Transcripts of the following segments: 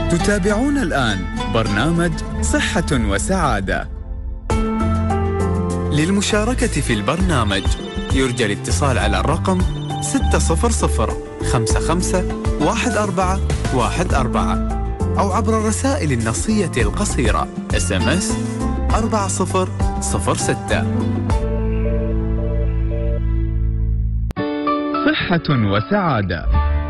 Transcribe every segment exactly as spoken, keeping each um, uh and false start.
تتابعون الآن برنامج صحة وسعادة. للمشاركة في البرنامج يرجى الاتصال على الرقم ستة صفر صفر خمسة خمسة واحد أربعة واحد أربعة أو عبر الرسائل النصية القصيرة إس إم إس أربعة صفر صفر ستة. صحة وسعادة.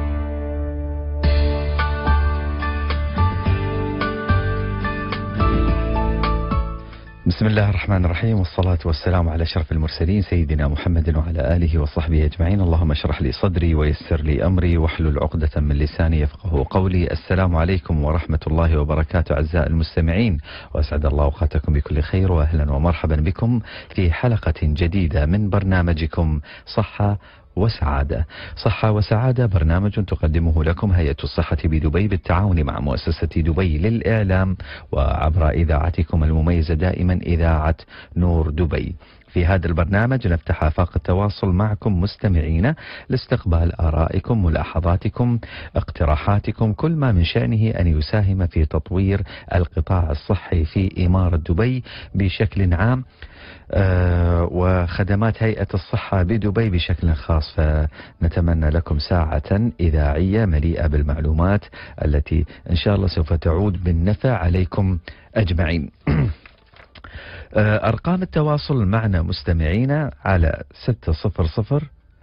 بسم الله الرحمن الرحيم، والصلاة والسلام على أشرف المرسلين سيدنا محمد وعلى آله وصحبه أجمعين. اللهم اشرح لي صدري ويسر لي أمري واحلل عقدة من لساني يفقه قولي. السلام عليكم ورحمة الله وبركاته أعزائي المستمعين، وأسعد الله أوقاتكم بكل خير، وأهلا ومرحبا بكم في حلقة جديدة من برنامجكم صحة وسعادة. صحة وسعادة برنامج تقدمه لكم هيئة الصحة بدبي بالتعاون مع مؤسسة دبي للإعلام وعبر إذاعتكم المميزة دائما إذاعة نور دبي. في هذا البرنامج نفتح آفاق التواصل معكم مستمعين لاستقبال آرائكم، ملاحظاتكم، اقتراحاتكم، كل ما من شأنه أن يساهم في تطوير القطاع الصحي في إمارة دبي بشكل عام، آه وخدمات هيئة الصحة بدبي بشكل خاص. فنتمنى لكم ساعة إذاعية مليئة بالمعلومات التي إن شاء الله سوف تعود بالنفع عليكم أجمعين. أرقام التواصل معنا مستمعينا على ستة صفر صفر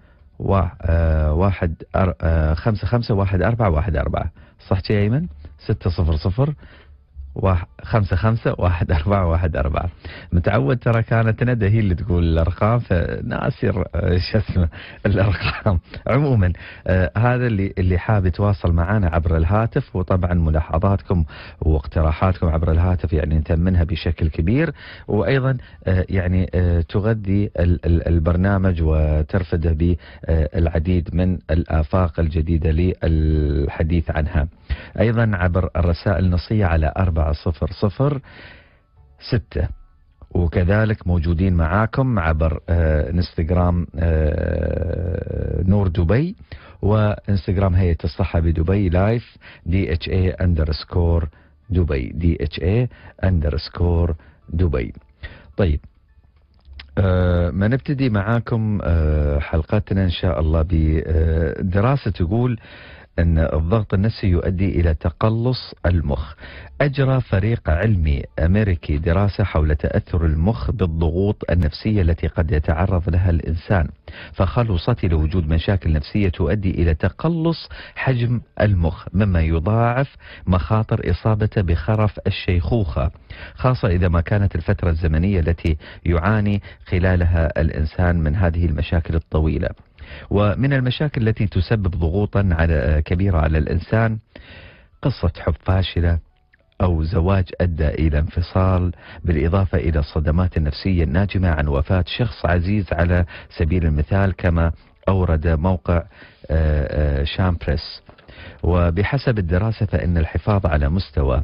واحد خمسة خمسة واحد أربعة واحد أربعة. صح يا أيمن؟ ستة صفر صفر خمسة خمسة واحد أربعة واحد أربعة. متعود ترى كانت ندى هي اللي تقول الأرقام، فناسر شو اسمه الأرقام. عموما آه هذا اللي اللي حاب يتواصل معنا عبر الهاتف، وطبعا ملاحظاتكم واقتراحاتكم عبر الهاتف يعني نتمنها بشكل كبير، وأيضا آه يعني آه تغذي ال البرنامج وترفده بالعديد من الآفاق الجديدة للحديث عنها. أيضا عبر الرسائل النصية على أربعة صفر صفر ستة، وكذلك موجودين معاكم عبر آه انستغرام آه نور دبي، وانستغرام هيئة الصحة بدبي لايف دي اتش اي اندرسكور دبي دي اتش اي اندرسكور دبي. طيب آه ما نبتدي معاكم آه حلقتنا إن شاء الله بدراسة تقول أن الضغط النفسي يؤدي إلى تقلص المخ. أجرى فريق علمي أمريكي دراسة حول تأثر المخ بالضغوط النفسية التي قد يتعرض لها الإنسان، فخلصت إلى وجود مشاكل نفسية تؤدي إلى تقلص حجم المخ، مما يضاعف مخاطر إصابته بخرف الشيخوخة، خاصة إذا ما كانت الفترة الزمنية التي يعاني خلالها الإنسان من هذه المشاكل الطويلة. ومن المشاكل التي تسبب ضغوطا على كبيرة على الإنسان قصة حب فاشلة أو زواج أدى إلى انفصال، بالإضافة إلى الصدمات النفسية الناجمة عن وفاة شخص عزيز على سبيل المثال، كما أورد موقع شامبريس. وبحسب الدراسة فإن الحفاظ على مستوى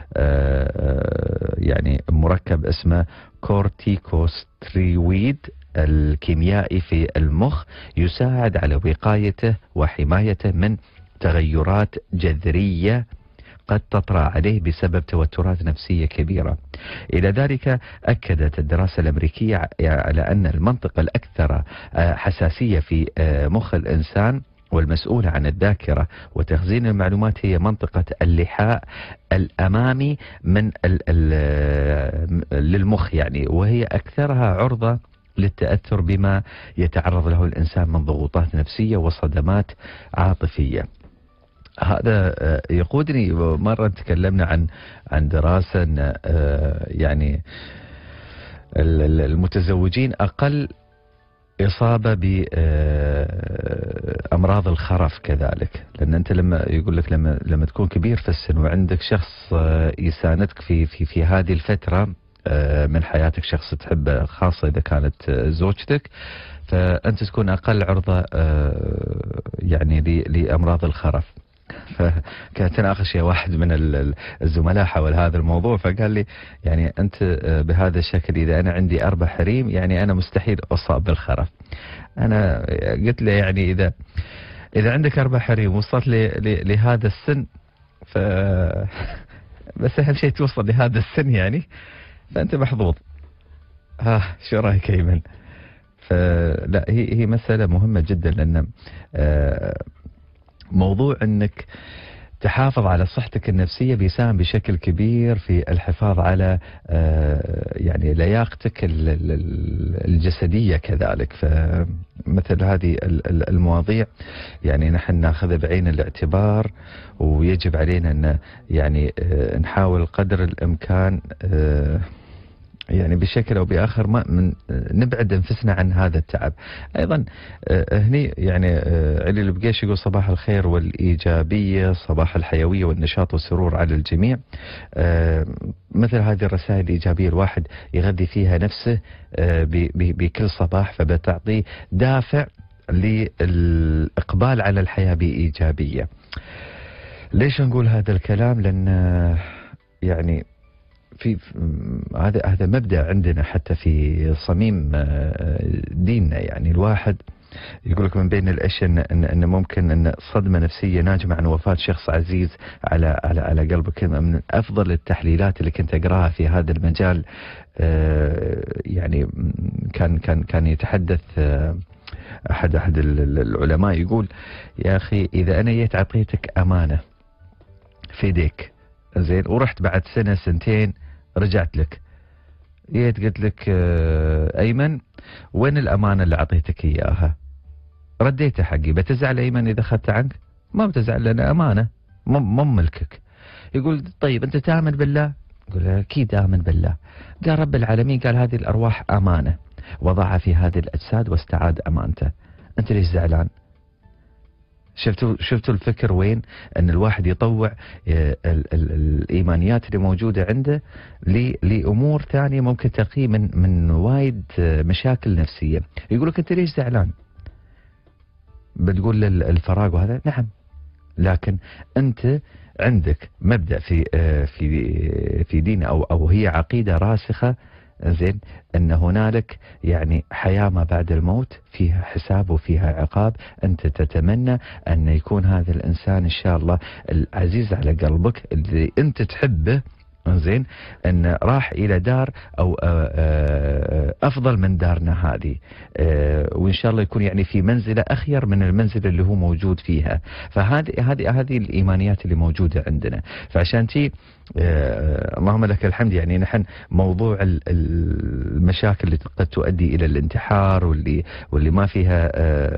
يعني مركب اسمه كورتيكوستيرويد الكيميائي في المخ يساعد على وقايته وحمايته من تغيرات جذرية قد تطرأ عليه بسبب توترات نفسية كبيرة. إلى ذلك أكدت الدراسة الأمريكية على أن المنطقة الأكثر حساسية في مخ الإنسان والمسؤولة عن الذاكرة وتخزين المعلومات هي منطقة اللحاء الأمامي من للمخ يعني، وهي أكثرها عرضة للتأثر بما يتعرض له الإنسان من ضغوطات نفسية وصدمات عاطفية. هذا يقودني، مرة تكلمنا عن عن دراسة يعني المتزوجين أقل إصابة بأمراض الخرف كذلك، لأن أنت لما يقول لك لما لما تكون كبير في السن وعندك شخص يساندك في في في هذه الفترة من حياتك، شخص تحبه خاصة إذا كانت زوجتك، فأنت تكون أقل عرضة يعني لأمراض الخرف. فكانت تناقش واحد من الزملاء حول هذا الموضوع، فقال لي يعني أنت بهذا الشكل إذا أنا عندي أربع حريم يعني أنا مستحيل أصاب بالخرف. أنا قلت له يعني إذا إذا عندك أربع حريم وصلت لهذا السن ف بس أهم شيء توصل لهذا السن يعني، فأنت محظوظ. ها شو رأيك أيمن؟ فلا هي هي مسألة مهمة جدا، لأن موضوع أنك تحافظ على صحتك النفسية بيساهم بشكل كبير في الحفاظ على يعني لياقتك الجسدية كذلك. فمثل هذه المواضيع يعني نحن ناخذها بعين الاعتبار، ويجب علينا أن يعني نحاول قدر الإمكان يعني بشكل أو بآخر ما من نبعد أنفسنا عن هذا التعب. أيضا هني يعني علي البقيش يقول صباح الخير والإيجابية، صباح الحيوية والنشاط والسرور على الجميع. مثل هذه الرسائل الإيجابية الواحد يغذي فيها نفسه بكل صباح، فبتعطيه دافع للإقبال على الحياة بإيجابية. ليش نقول هذا الكلام؟ لأن يعني في هذا هذا مبدأ عندنا حتى في صميم ديننا. يعني الواحد يقول لك من بين الاشياء ان ان ممكن ان صدمه نفسيه ناجمه عن وفاه شخص عزيز على على على قلبك. من افضل التحليلات اللي كنت اقراها في هذا المجال يعني كان كان كان يتحدث احد احد العلماء يقول يا اخي اذا انا جيت اعطيتك امانه في يديك زين، ورحت بعد سنه سنتين رجعت لك جيت قلت لك ايمن وين الامانه اللي اعطيتك اياها؟ رديتها حقي، بتزعل ايمن اذا اخذتها عنك؟ ما بتزعل لان امانه مو ملكك. يقول طيب انت تامن بالله؟ يقول اكيد امن بالله. قال رب العالمين قال هذه الارواح امانه وضعها في هذه الاجساد واستعاد امانته، انت ليش زعلان؟ شفتوا شفتوا الفكر وين؟ ان الواحد يطوع ال ال الايمانيات اللي موجوده عنده لامور ثانيه ممكن تقيه من من وايد مشاكل نفسيه. يقول لك انت ليش زعلان؟ بتقول الفراغ وهذا نعم، لكن انت عندك مبدا في في في دين او او هي عقيده راسخه زين ان هنالك يعني حياه ما بعد الموت، فيها حساب وفيها عقاب. انت تتمنى ان يكون هذا الانسان ان شاء الله العزيز على قلبك اللي انت تحبه زين ان راح الى دار او افضل من دارنا هذه، وان شاء الله يكون يعني في منزله اخير من المنزله اللي هو موجود فيها. فهذه هذه هذه الايمانيات اللي موجوده عندنا. فعشان تي اللهم لك الحمد يعني نحن موضوع المشاكل اللي قد تؤدي الى الانتحار واللي واللي ما فيها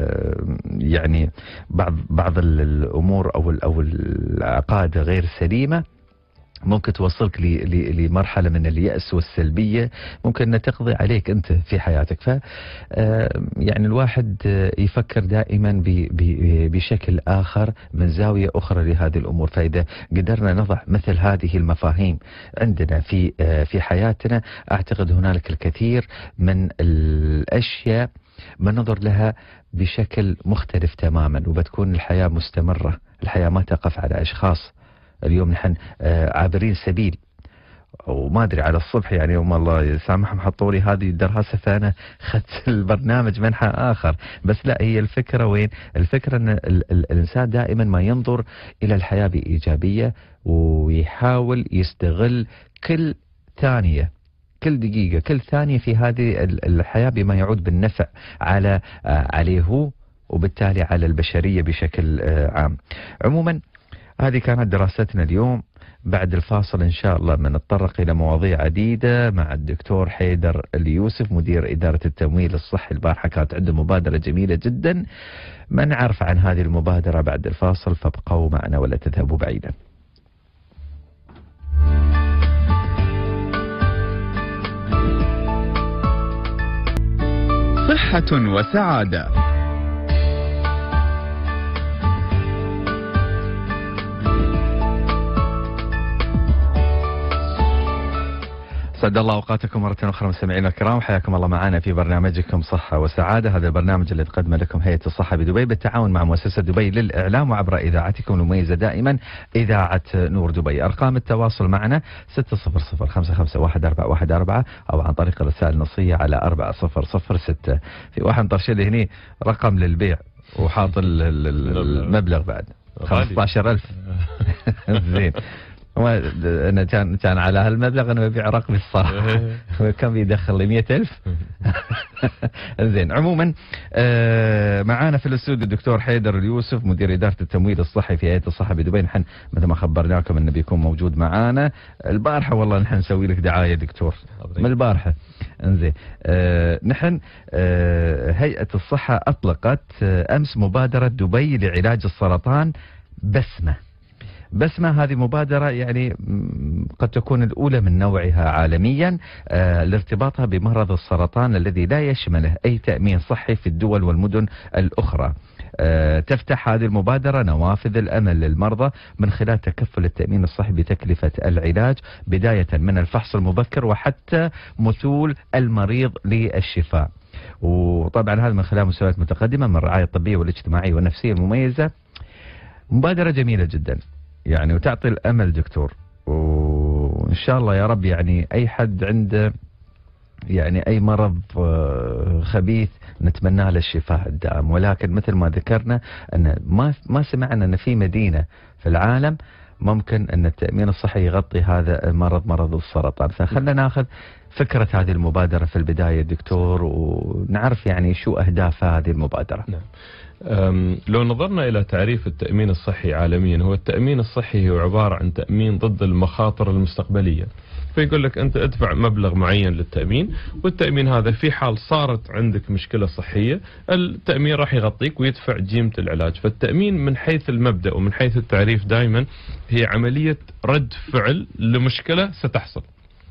يعني بعض بعض الامور او او العقائد غير سليمه ممكن توصلك لمرحلة من اليأس والسلبية، ممكن أن تقضي عليك أنت في حياتك. ف يعني الواحد يفكر دائما بشكل آخر من زاوية أخرى لهذه الأمور. فإذا قدرنا نضع مثل هذه المفاهيم عندنا في في حياتنا، أعتقد هنالك الكثير من الأشياء بننظر لها بشكل مختلف تماما، وبتكون الحياة مستمرة. الحياة ما تقف على أشخاص. اليوم نحن عابرين سبيل، وما ادري على الصبح يعني يوم الله يسامحهم حطوا لي هذه الدراسه فانا اخذت البرنامج منحى اخر. بس لا، هي الفكره وين؟ الفكره ان ال ال الانسان دائما ما ينظر الى الحياه بايجابيه، ويحاول يستغل كل ثانيه كل دقيقه كل ثانيه في هذه الحياه بما يعود بالنفع على عليه هو وبالتالي على البشريه بشكل عام. عموما هذه كانت دراستنا اليوم. بعد الفاصل إن شاء الله بنتطرق إلى مواضيع عديدة مع الدكتور حيدر اليوسف مدير إدارة التمويل الصحي. البارحة كانت عنده مبادرة جميلة جدا، ما نعرف عن هذه المبادرة بعد الفاصل، فابقوا معنا ولا تذهبوا بعيدا. صحة وسعادة. سعد الله اوقاتكم مرة اخرى مستمعينا الكرام، حياكم الله معنا في برنامجكم صحة وسعادة. هذا البرنامج اللي تقدمه لكم هيئة الصحة بدبي بالتعاون مع مؤسسة دبي للإعلام وعبر إذاعتكم المميزة دائما إذاعة نور دبي. أرقام التواصل معنا ستة صفر صفر خمسة خمسة واحد أربعة واحد أربعة أو عن طريق الرسائل النصية على أربعة صفر صفر ستة. في واحد طرشلي هني رقم للبيع وحاط المبلغ بعد خمسة عشر ألف. زين. انا كان كان على هالمبلغ انا ببيع رقمي الصراحه. كم يدخل لي مئة ألف. زين. عموما آه معانا في الاستوديو الدكتور حيدر اليوسف مدير اداره التمويل الصحي في هيئه الصحه بدبي. نحن مثل ما خبرناكم انه بيكون موجود معانا البارحه. والله نحن نسوي لك دعايه دكتور من البارحه. انزين. آه نحن آه هيئه الصحه اطلقت آه امس مبادره دبي لعلاج السرطان بسمه. بسمة هذه مبادرة يعني قد تكون الأولى من نوعها عالميا آه لارتباطها بمرض السرطان الذي لا يشمله أي تأمين صحي في الدول والمدن الأخرى. آه تفتح هذه المبادرة نوافذ الأمل للمرضى من خلال تكفل التأمين الصحي بتكلفة العلاج بداية من الفحص المبكر وحتى مثول المريض للشفاء. وطبعا هذا من خلال مستويات متقدمة من الرعاية الطبية والاجتماعية والنفسية المميزة. مبادرة جميلة جدا يعني وتعطي الأمل دكتور. وإن شاء الله يا رب يعني أي حد عنده يعني أي مرض خبيث نتمنى له الشفاء الدائم. ولكن مثل ما ذكرنا أن ما ما سمعنا أن في مدينة في العالم ممكن أن التأمين الصحي يغطي هذا المرض مرض السرطان. فخلنا ناخذ فكرة هذه المبادرة في البداية دكتور ونعرف يعني شو أهداف هذه المبادرة. نعم. لو نظرنا إلى تعريف التأمين الصحي عالميا، هو التأمين الصحي هو عبارة عن تأمين ضد المخاطر المستقبلية. فيقول لك أنت ادفع مبلغ معين للتأمين، والتأمين هذا في حال صارت عندك مشكلة صحية التأمين راح يغطيك ويدفع جيمة العلاج. فالتأمين من حيث المبدأ ومن حيث التعريف دائما هي عملية رد فعل لمشكلة ستحصل.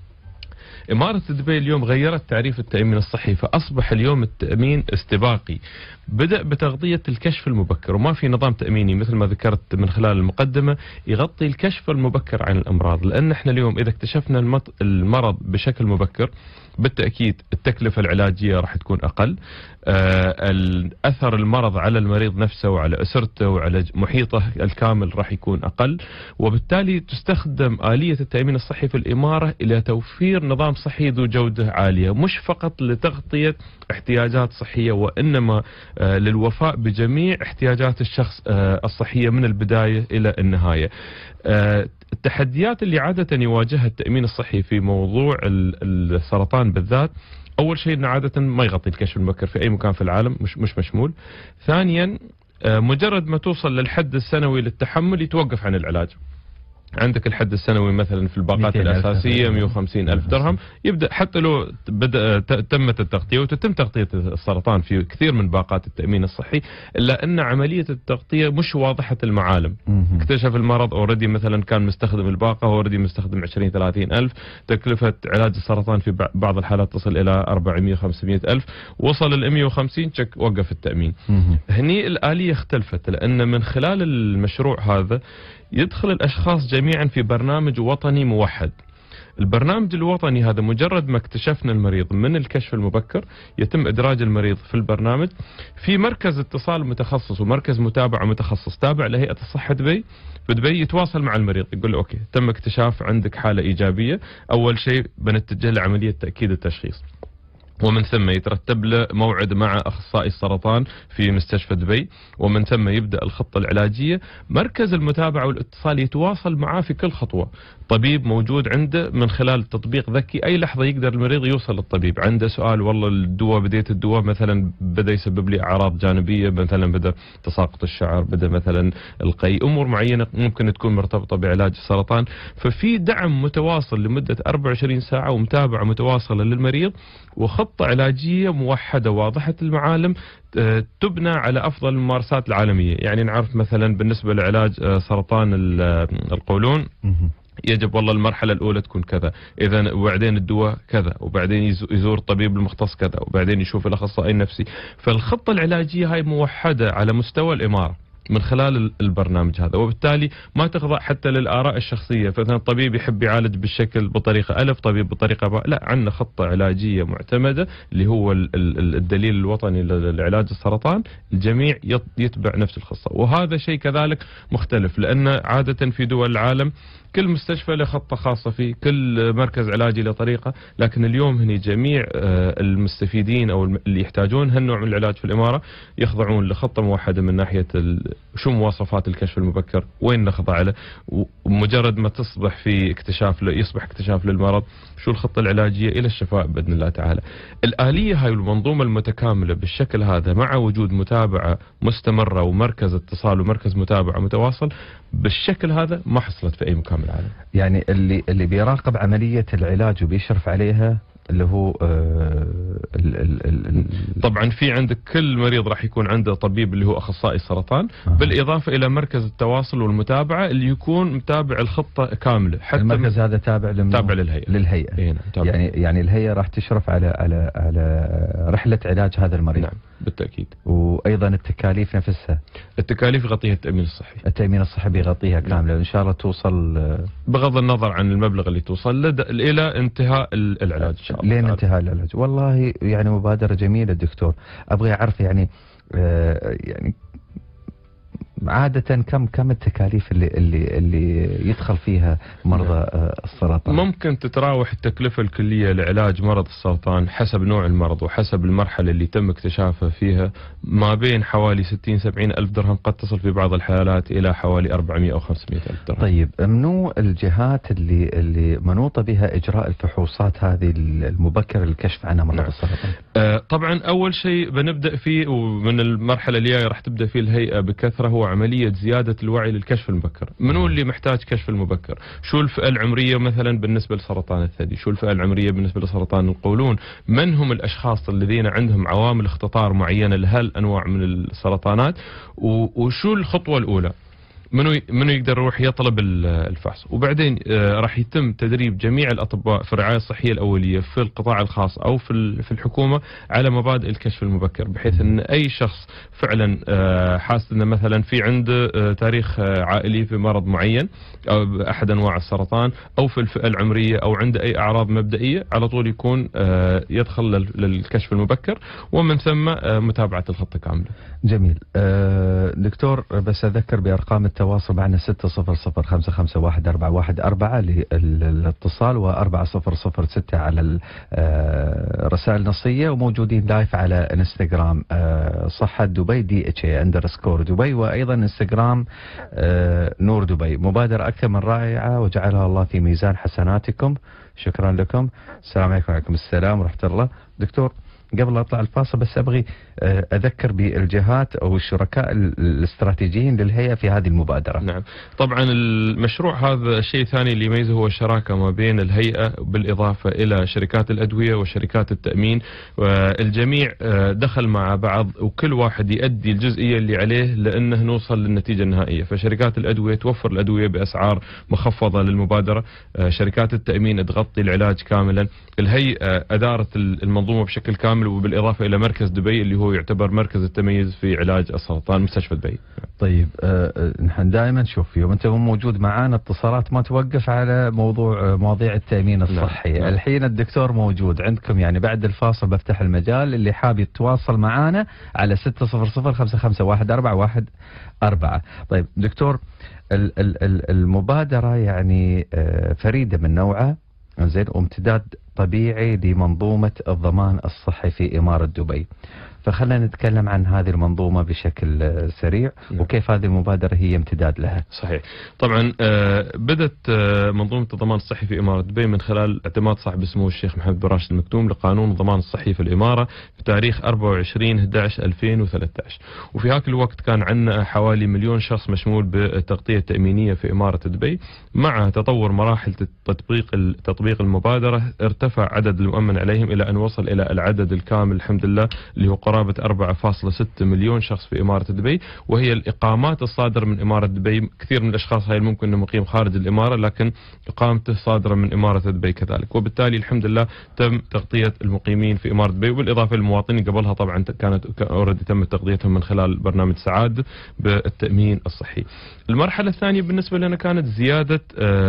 إمارة دبي اليوم غيرت تعريف التأمين الصحي، فأصبح اليوم التأمين استباقي. بدأ بتغطية الكشف المبكر، وما في نظام تأميني مثل ما ذكرت من خلال المقدمة يغطي الكشف المبكر عن الأمراض. لأن احنا اليوم إذا اكتشفنا المرض بشكل مبكر بالتأكيد التكلفة العلاجية راح تكون أقل. آه الأثر المرض على المريض نفسه وعلى أسرته وعلى محيطه الكامل راح يكون أقل. وبالتالي تستخدم آلية التأمين الصحي في الإمارة إلى توفير نظام صحي ذو جودة عالية، مش فقط لتغطية احتياجات صحية وإنما آه للوفاء بجميع احتياجات الشخص آه الصحية من البداية إلى النهاية. آه التحديات اللي عادة يواجهها التأمين الصحي في موضوع السرطان بالذات، أول شيء إنه عادة ما يغطي الكشف المبكر في أي مكان في العالم، مش مش مشمول. ثانيا مجرد ما توصل للحد السنوي للتحمل يتوقف عن العلاج. عندك الحد السنوي مثلا في الباقات الأساسية مئة وخمسين ألف درهم، يبدأ حتى لو بدأ تمت التغطية وتتم تغطية السرطان في كثير من باقات التأمين الصحي، إلا أن عملية التغطية مش واضحة المعالم. اكتشف المرض أوردي مثلا كان مستخدم الباقة أوردي مستخدم عشرين ثلاثين ألف، تكلفة علاج السرطان في بعض الحالات تصل إلى أربعمئة خمسمئة ألف، وصل ال مئة وخمسين شك وقف التأمين. هني الآلية اختلفت، لأن من خلال المشروع هذا يدخل الأشخاص جميعا في برنامج وطني موحد. البرنامج الوطني هذا مجرد ما اكتشفنا المريض من الكشف المبكر يتم إدراج المريض في البرنامج في مركز اتصال متخصص ومركز متابعة متخصص تابع لهيئة الصحة دبي. بدبي يتواصل مع المريض يقول له أوكي تم اكتشاف عندك حالة إيجابية، أول شيء بنتجه لعملية تأكيد التشخيص، ومن ثم يترتب له موعد مع أخصائي السرطان في مستشفى دبي، ومن ثم يبدأ الخطة العلاجية. مركز المتابعة والاتصال يتواصل معاه في كل خطوة، طبيب موجود عنده من خلال تطبيق ذكي، أي لحظة يقدر المريض يوصل للطبيب. عنده سؤال والله الدواء بديت الدواء مثلا بدأ يسبب لي أعراض جانبية، مثلا بدأ تساقط الشعر، بدأ مثلا القي، أمور معينة ممكن تكون مرتبطة بعلاج السرطان. ففي دعم متواصل لمدة أربعة وعشرين ساعة ومتابعة متواصلة للمريض، وخطة علاجية موحدة واضحة المعالم تبنى على أفضل الممارسات العالمية. يعني نعرف مثلا بالنسبة لعلاج سرطان القولون يجب والله المرحلة الأولى تكون كذا، إذا وبعدين الدواء كذا، وبعدين يزور الطبيب المختص كذا، وبعدين يشوف الأخصائي النفسي. فالخطة العلاجية هاي موحدة على مستوى الإمارة من خلال البرنامج هذا، وبالتالي ما تخضع حتى للآراء الشخصية. فمثلا الطبيب يحب يعالج بالشكل بطريقة ألف، طبيب بطريقة باء، لا، عندنا خطة علاجية معتمدة اللي هو الدليل الوطني لعلاج السرطان، الجميع يتبع نفس الخطة. وهذا شيء كذلك مختلف، لأن عادة في دول العالم كل مستشفى له خطة خاصة فيه، كل مركز علاجي له طريقة، لكن اليوم هني جميع المستفيدين أو اللي يحتاجون هالنوع من العلاج في الإمارة يخضعون لخطة موحدة من ناحية شو مواصفات الكشف المبكر، وين نخضع له، ومجرد ما تصبح في اكتشاف يصبح اكتشاف للمرض شو الخطة العلاجية إلى الشفاء بإذن الله تعالى. الآلية هاي والمنظومة المتكاملة بالشكل هذا مع وجود متابعة مستمرة ومركز اتصال ومركز متابعة متواصل بالشكل هذا ما حصلت في أي مكان من العالم. يعني اللي اللي بيراقب عملية العلاج وبيشرف عليها اللي هو آه ال ال ال طبعا في عندك كل مريض راح يكون عنده طبيب اللي هو أخصائي سرطان، آه. بالإضافة إلى مركز التواصل والمتابعة اللي يكون متابع الخطة كاملة. حتى المركز هذا تابع تابع للهيئة للهيئة إيه نعم. يعني يعني الهيئة راح تشرف على على على رحلة علاج هذا المريض. نعم بالتأكيد. وأيضا التكاليف نفسها، التكاليف يغطيها التأمين الصحي. التأمين الصحي بيغطيها كاملة وإن شاء الله توصل بغض النظر عن المبلغ اللي توصل لد... إلى انتهاء العلاج إن شاء الله. لين انتهاء العلاج. والله يعني مبادرة جميلة دكتور. أبغى أعرف يعني آه يعني عادة كم كم التكاليف اللي اللي اللي يدخل فيها مرضى السرطان؟ ممكن تتراوح التكلفة الكلية لعلاج مرض السرطان حسب نوع المرض وحسب المرحلة اللي تم اكتشافه فيها ما بين حوالي ستين سبعين ألف درهم، قد تصل في بعض الحالات إلى حوالي أربعمئة أو خمسمئة ألف درهم. طيب منو الجهات اللي اللي منوطة بها إجراء الفحوصات هذه المبكرة للكشف عن مرض نعم. السرطان؟ آه طبعا أول شيء بنبدأ فيه ومن المرحلة اللي راح تبدأ فيه الهيئة بكثرة هو عملية زيادة الوعي للكشف المبكر. منو اللي محتاج كشف المبكر؟ شو الفئة العمرية مثلا بالنسبة لسرطان الثدي؟ شو الفئة العمرية بالنسبة لسرطان القولون؟ من هم الأشخاص الذين عندهم عوامل اختطار معينة لهالأنواع من السرطانات؟ وشو الخطوة الأولى؟ منو منو يقدر يروح يطلب الفحص؟ وبعدين آه راح يتم تدريب جميع الاطباء في الرعايه الصحيه الاوليه في القطاع الخاص او في في الحكومه على مبادئ الكشف المبكر، بحيث ان اي شخص فعلا آه حاسس انه مثلا في عنده آه تاريخ آه عائلي في مرض معين او احد انواع السرطان او في الفئه العمريه او عنده اي اعراض مبدئيه، على طول يكون آه يدخل للكشف المبكر ومن ثم آه متابعه الخطه كامله. جميل. آه دكتور بس اذكر بارقام التواصل معنا ستة صفر صفر خمسة خمسة واحد أربعة واحد أربعة للاتصال وأربعة صفر صفر ستة على الرسائل النصية، وموجودين لايف على انستغرام صحة دبي دي اتش اي اندرسكور دبي، وايضا انستغرام نور دبي. مبادرة اكثر من رائعة وجعلها الله في ميزان حسناتكم. شكرا لكم. السلام عليكم. وعليكم السلام ورحمة الله. دكتور قبل لا اطلع الفاصل بس ابغي اذكر بالجهات او الشركاء الاستراتيجيين للهيئه في هذه المبادره. نعم، طبعا المشروع هذا الشيء الثاني اللي يميزه هو الشراكه ما بين الهيئه بالاضافه الى شركات الادويه وشركات التامين، والجميع دخل مع بعض وكل واحد يؤدي الجزئيه اللي عليه لانه نوصل للنتيجه النهائيه. فشركات الادويه توفر الادويه باسعار مخفضه للمبادره، شركات التامين تغطي العلاج كاملا، الهيئه ادارت المنظومه بشكل كامل، وبالاضافه الى مركز دبي اللي هو يعتبر مركز التميز في علاج السرطان مستشفى دبي. طيب آه نحن دائما نشوف يوم انت موجود معانا اتصالات ما توقف على موضوع مواضيع التامين الصحي. نعم. الحين الدكتور موجود عندكم، يعني بعد الفاصل بفتح المجال اللي حاب يتواصل معانا على ستة صفر صفر خمسة خمسة واحد أربعة واحد أربعة. طيب دكتور ال ال المبادرة يعني آه فريدة من نوعها زين، وامتداد طبيعي لمنظومة الضمان الصحي في إمارة دبي. فخلنا نتكلم عن هذه المنظومة بشكل سريع وكيف هذه المبادرة هي امتداد لها. صحيح. طبعا بدأت منظومة الضمان الصحي في إمارة دبي من خلال اعتماد صاحب اسمه الشيخ محمد بن راشد المكتوم لقانون الضمان الصحي في الإمارة في تاريخ أربعة وعشرين أحد عشر ألفين وثلاثة عشر، وفي هاك الوقت كان عندنا حوالي مليون شخص مشمول بالتغطية التأمينية في إمارة دبي. مع تطور مراحل تطبيق تطبيق المبادرة ارتفع عدد المؤمن عليهم إلى أن وصل إلى العدد الكامل الحمد لله اللي هو قرابة أربعة فاصلة ستة مليون شخص في إمارة دبي. وهي الإقامات الصادرة من إمارة دبي، كثير من الأشخاص هاي ممكن أنه مقيم خارج الإمارة لكن إقامته صادرة من إمارة دبي كذلك، وبالتالي الحمد لله تم تغطية المقيمين في إمارة دبي، وبالإضافة للمواطنين قبلها طبعا كانت أوريدي تم تغطيتهم من خلال برنامج سعادة بالتأمين الصحي. المرحلة الثانية بالنسبة لنا كانت زيادة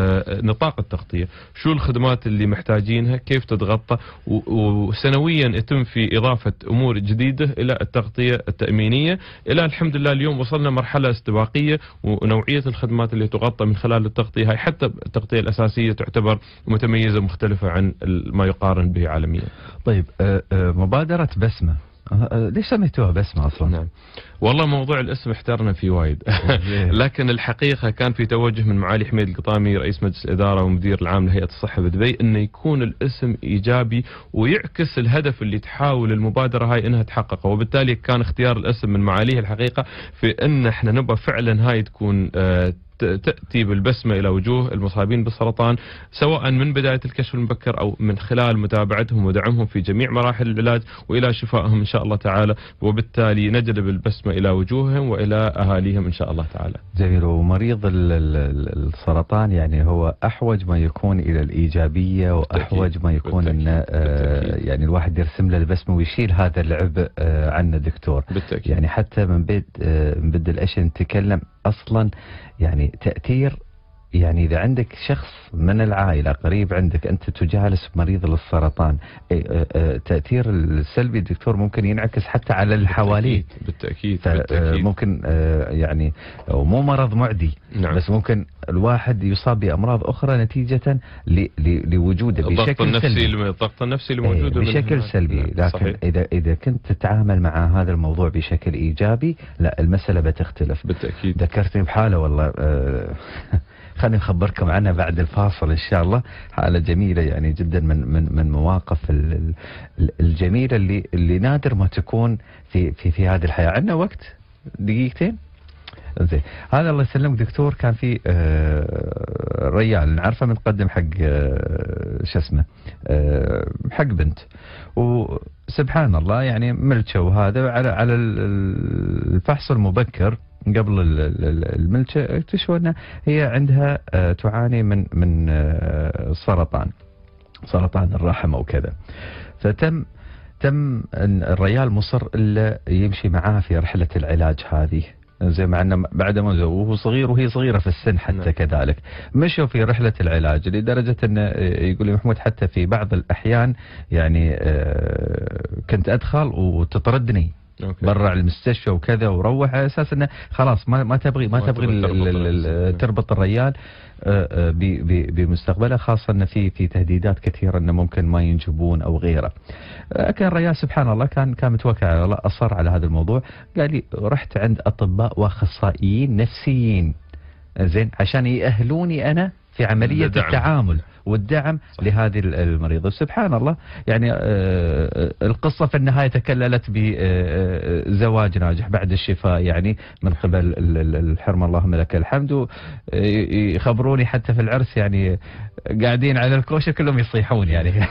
نطاق التغطية، شو الخدمات اللي محتاجينها، كيف تتغطى، وسنويا يتم في إضافة أمور جديدة تحديده إلى التغطية التأمينية، إلى الحمد لله اليوم وصلنا مرحلة استباقية، ونوعية الخدمات اللي تغطى من خلال التغطية هاي حتى التغطية الأساسية تعتبر متميزة مختلفة عن ما يقارن به عالميا. طيب مبادرة بسمة ليش سميتوها بسمة أصلا؟ نعم والله موضوع الاسم احترنا فيه وايد لكن الحقيقة كان في توجه من معالي حميد القطامي رئيس مجلس الإدارة ومدير العام لهيئة الصحة بدبي انه يكون الاسم ايجابي ويعكس الهدف اللي تحاول المبادرة هاي انها تحققه، وبالتالي كان اختيار الاسم من معاليه الحقيقة في ان احنا نبغى فعلا هاي تكون آه تأتي بالبسمة إلى وجوه المصابين بالسرطان، سواء من بداية الكشف المبكر أو من خلال متابعتهم ودعمهم في جميع مراحل العلاج وإلى شفائهم إن شاء الله تعالى، وبالتالي نجلب البسمة إلى وجوههم وإلى أهاليهم إن شاء الله تعالى. جميل. ومريض السرطان يعني هو أحوج ما يكون إلى الإيجابية، وأحوج ما يكون أن يعني الواحد يرسم له البسمة ويشيل هذا العبء عنه دكتور. بالتأكيد. يعني حتى من بد من بد الأشياء نتكلم أصلا يعني تأثير، يعني إذا عندك شخص من العائلة قريب عندك أنت تجالس مريض للسرطان، تأثير السلبي الدكتور ممكن ينعكس حتى على اللي حواليه. بالتأكيد. بالتأكيد. ممكن يعني مو مرض معدي. نعم. بس ممكن الواحد يصاب بأمراض أخرى نتيجة لوجوده بشكل سلبي. الضغط النفسي اللي موجود بشكل سلبي. لكن صحيح. إذا إذا كنت تتعامل مع هذا الموضوع بشكل إيجابي لا المسألة بتختلف. بالتأكيد. ذكرتني بحالة والله خليني أخبركم عنها بعد الفاصل إن شاء الله. حالة جميلة يعني جدا من من من مواقف الجميلة اللي اللي نادر ما تكون في في في هذه الحياة. عندنا وقت دقيقتين؟ زين. هذا الله يسلمك دكتور كان في آه ريال نعرفه متقدم حق آه شو اسمه آه حق بنت، وسبحان الله يعني ملكه وهذا على على الفحص المبكر قبل الملكه اكتشفوا ان هي عندها آه تعاني من من آه سرطان سرطان الرحم او كذا. فتم تم الريال مصر الا يمشي معاه في رحله العلاج هذه، زي ما عنا بعد ما وهو صغير وهي صغيرة في السن حتى. نعم. كذلك مشوا في رحلة العلاج لدرجة انه يقول لي محمود حتى في بعض الأحيان يعني كنت أدخل وتطردني برا المستشفى وكذا وروح على اساس انه خلاص ما ما تبغي ما, ما تبغي تربط الريال بمستقبله، خاصه ان في في تهديدات كثيره انه ممكن ما ينجبون او غيره. لكن الريال سبحان الله كان كان متوكل على الله، اصر على هذا الموضوع. قال لي رحت عند اطباء واخصائيين نفسيين زين عشان يأهلوني انا في عمليه الدعم. التعامل والدعم صح. لهذه المريضة. سبحان الله يعني القصة في النهاية تكللت بزواج ناجح بعد الشفاء يعني من قبل الحرم اللهم لك الحمد. يخبروني حتى في العرس يعني قاعدين على الكوشة كلهم يصيحون يعني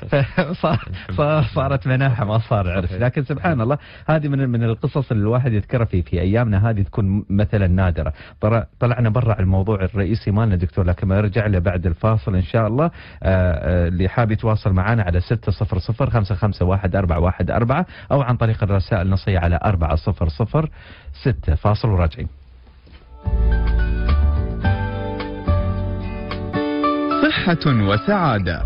فصارت مناحة ما صار عرس. لكن سبحان الله هذه من من القصص اللي الواحد يذكرها في في أيامنا هذه تكون مثلا نادرة. طلعنا برا الموضوع الرئيسي مالنا دكتور، لكن ما ارجع له بعد الفاصل إن شاء الله. اللي حاب يتواصل معنا على ستة صفر صفر خمسة خمسة واحد أربعة واحد أربعة أو عن طريق الرسائل النصية على أربعة صفر صفر ستة. فاصل وراجعين. صحة وسعادة.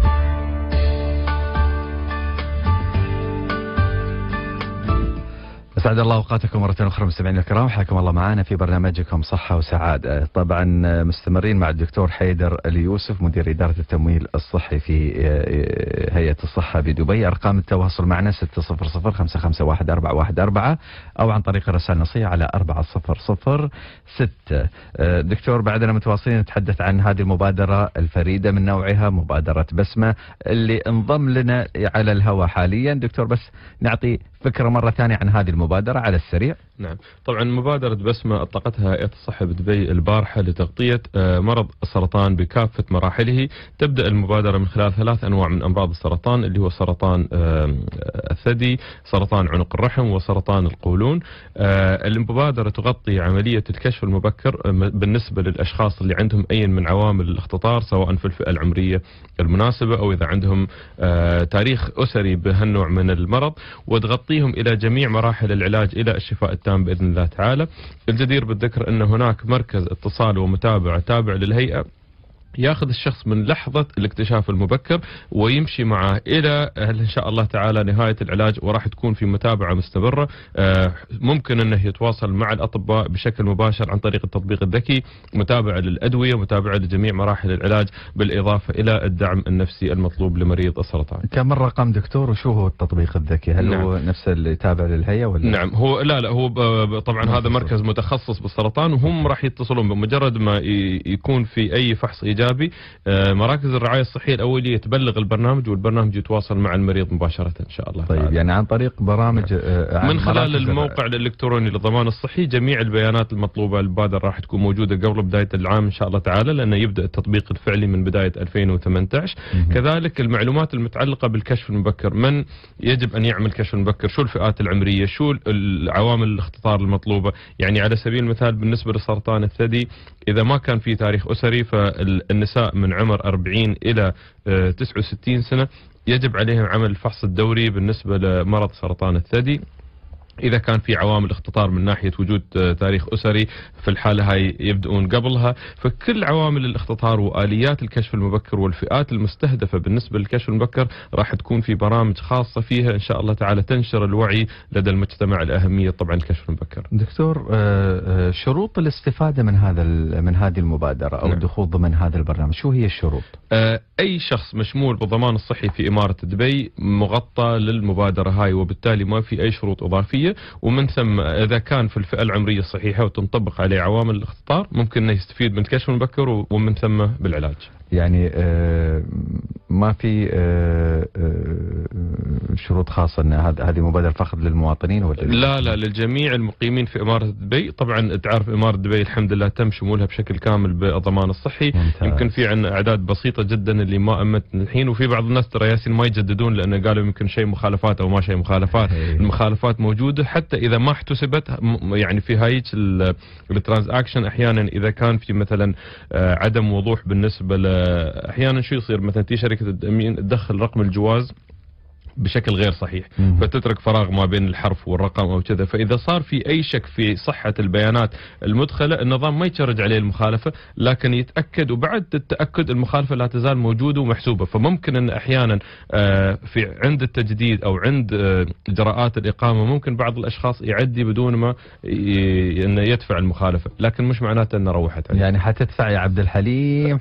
أسعد الله أوقاتكم مرة أخرى مستمعينا الكرام، حياكم الله معنا في برنامجكم صحة وسعادة. طبعا مستمرين مع الدكتور حيدر اليوسف مدير إدارة التمويل الصحي في هيئة الصحة بدبي. أرقام التواصل معنا ستة صفر صفر خمسة خمسة واحد أربعة واحد أربعة أو عن طريق الرسائل النصية على أربعة صفر صفر ستة. دكتور بعدنا متواصلين نتحدث عن هذه المبادرة الفريدة من نوعها، مبادرة بسمة اللي انضم لنا على الهواء حاليا. دكتور بس نعطي فكرة مرة ثانية عن هذه المبادرة على السريع. نعم طبعا مبادرة بسمة أطلقتها هيئة الصحة بدبي البارحة لتغطية مرض السرطان بكافة مراحله. تبدأ المبادرة من خلال ثلاث أنواع من أمراض السرطان اللي هو سرطان الثدي، سرطان عنق الرحم، وسرطان القولون. المبادرة تغطي عملية الكشف المبكر بالنسبة للأشخاص اللي عندهم أي من عوامل الاختطار سواء في الفئة العمرية المناسبة أو إذا عندهم تاريخ أسري بهالنوع من المرض، وتغطيهم إلى جميع مراحل العلاج إلى الشفاء التام بإذن الله تعالى. الجدير بالذكر أن هناك مركز اتصال ومتابعة تابع للهيئة ياخذ الشخص من لحظة الاكتشاف المبكر ويمشي معه إلى إن شاء الله تعالى نهاية العلاج، وراح تكون في متابعة مستمرة. ممكن أنه يتواصل مع الأطباء بشكل مباشر عن طريق التطبيق الذكي، متابعة للأدوية، متابعة لجميع مراحل العلاج، بالإضافة إلى الدعم النفسي المطلوب لمريض السرطان. كم الرقم دكتور، وشو هو التطبيق الذكي؟ هل نعم. هو نفس اللي تابع للهيئة ولا؟ نعم هو لا لا هو طبعا هذا مركز متخصص بالسرطان، وهم راح يتصلون بمجرد ما يكون في أي فحص إيجابي مراكز الرعاية الصحية الأولية تبلغ البرنامج، والبرنامج يتواصل مع المريض مباشرة إن شاء الله. طيب تعالى. يعني عن طريق برامج نعم. من خلال الموقع الإلكتروني للضمان الصحي جميع البيانات المطلوبة للبادرة راح تكون موجودة قبل بداية العام إن شاء الله تعالى، لأنه يبدأ التطبيق الفعلي من بداية ألفين وثمانية عشر. كذلك المعلومات المتعلقة بالكشف المبكر، من يجب أن يعمل كشف مبكر، شو الفئات العمرية، شو العوامل الاختطار المطلوبة. يعني على سبيل المثال بالنسبة لسرطان الثدي، إذا ما كان في تاريخ أسري فالنساء من عمر أربعين إلى تسعة وستين سنة يجب عليهم عمل الفحص الدوري بالنسبة لمرض سرطان الثدي. إذا كان في عوامل اختطار من ناحية وجود تاريخ أسري في الحالة هاي يبدأون قبلها. فكل عوامل الاختطار وآليات الكشف المبكر والفئات المستهدفة بالنسبة للكشف المبكر راح تكون في برامج خاصة فيها إن شاء الله تعالى تنشر الوعي لدى المجتمع الأهمية طبعا الكشف المبكر. دكتور، شروط الاستفادة من هذا من هذه المبادرة أو نعم. الدخول ضمن هذا البرنامج، شو هي الشروط؟ أي شخص مشمول بالضمان الصحي في إمارة دبي مغطى للمبادرة هاي، وبالتالي ما في أي شروط إضافية. ومن ثم إذا كان في الفئة العمرية الصحيحة وتنطبق عليه عوامل الاختطار ممكن أنه يستفيد من الكشف المبكر ومن ثم بالعلاج. يعني آه ما في آه آه شروط خاصة أن هذه مبادرة فقط للمواطنين ولا؟ لا لا للجميع المقيمين في إمارة دبي. طبعا تعرف إمارة دبي الحمد لله تم شمولها بشكل كامل بالضمان الصحي. ممتاز. يمكن في عندنا أعداد بسيطة جدا اللي ما أمت الحين، وفي بعض الناس ترى ياسين ما يجددون لأنه قالوا يمكن شيء مخالفات أو ما شيء مخالفات. هي. المخالفات موجودة حتى إذا ما احتسبت، يعني في هايج الترانزاكشن أحيانا إذا كان في مثلا عدم وضوح بالنسبة ل احيانا شو يصير، مثلا تي شركه التامين تدخل رقم الجواز بشكل غير صحيح مم. فتترك فراغ ما بين الحرف والرقم او كذا. فاذا صار في اي شك في صحه البيانات المدخله النظام ما يتشرج عليه المخالفه، لكن يتاكد، وبعد التاكد المخالفه لا تزال موجوده ومحسوبه. فممكن ان احيانا في عند التجديد او عند اجراءات الاقامه ممكن بعض الاشخاص يعدي بدون ما انه يدفع المخالفه، لكن مش معناته انه روحت عليه. يعني حتدفع يا عبد الحليم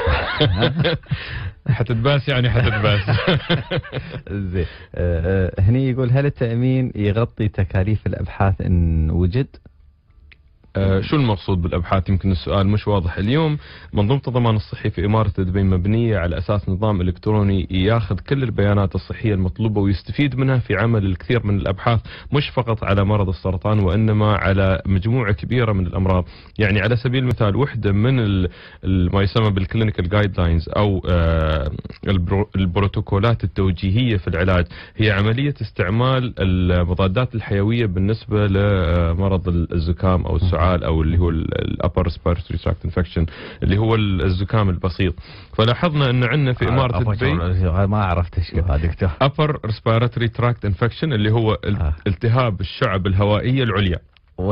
حتتباس يعني حتتباس. زين. هني يقول هل التأمين يغطي تكاليف الأبحاث إن وجد؟ آه شو المقصود بالأبحاث؟ يمكن السؤال مش واضح. اليوم منظومة الضمان الصحي في إمارة دبي مبنية على أساس نظام إلكتروني ياخذ كل البيانات الصحية المطلوبة ويستفيد منها في عمل الكثير من الأبحاث، مش فقط على مرض السرطان وإنما على مجموعة كبيرة من الأمراض. يعني على سبيل المثال وحدة من ما يسمى بالكلينيكال جايد لاينز أو آه البروتوكولات التوجيهية في العلاج هي عملية استعمال المضادات الحيوية بالنسبة لمرض الزكام أو السعال او اللي هو الابر ريسبيراتوري تراكت انفكشن اللي هو الزكام البسيط. فلاحظنا ان عندنا في اماره دبي ما عرفت ايش هو دكتور. ابر ريسبيراتوري تراكت انفكشن اللي هو التهاب الشعب الهوائيه العليا.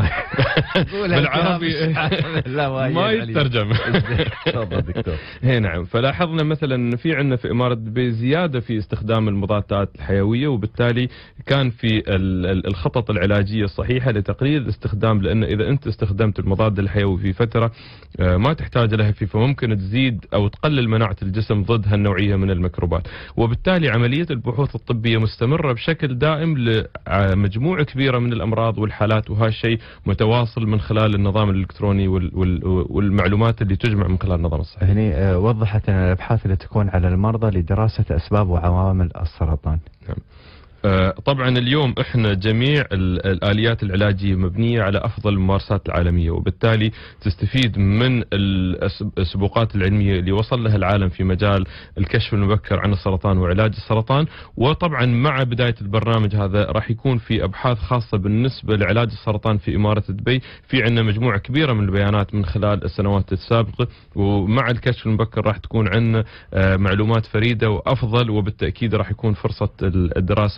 بالعربي ما يترجم. تفضل دكتور. هي نعم. فلاحظنا مثلا في عندنا في إمارة دبي زيادة في استخدام المضادات الحيوية، وبالتالي كان في الخطط العلاجية الصحيحة لتقليل الاستخدام، لأن إذا أنت استخدمت المضاد الحيوي في فترة ما تحتاج لها فيه فممكن تزيد أو تقلل مناعة الجسم ضد هالنوعية من الميكروبات. وبالتالي عملية البحوث الطبية مستمرة بشكل دائم لمجموعة كبيرة من الأمراض والحالات، وهالشيء متواصل من خلال النظام الإلكتروني والمعلومات اللي تجمع من خلال النظام الصحي. هني وضحت أن الأبحاث اللي تكون على المرضى لدراسة أسباب وعوامل السرطان. نعم. طبعا اليوم احنا جميع الآليات العلاجية مبنية على أفضل الممارسات العالمية، وبالتالي تستفيد من السبوقات العلمية اللي وصل لها العالم في مجال الكشف المبكر عن السرطان وعلاج السرطان. وطبعا مع بداية البرنامج هذا راح يكون في أبحاث خاصة بالنسبة لعلاج السرطان في إمارة دبي. في عندنا مجموعة كبيرة من البيانات من خلال السنوات السابقة، ومع الكشف المبكر راح تكون عندنا معلومات فريدة وأفضل، وبالتأكيد راح يكون فرصة الدراسة